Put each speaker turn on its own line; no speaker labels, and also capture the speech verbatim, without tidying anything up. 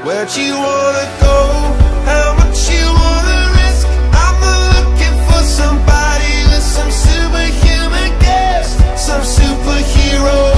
Where'd you wanna go? How much you wanna risk? I'm not looking for somebody with some superhuman gifts, some superhero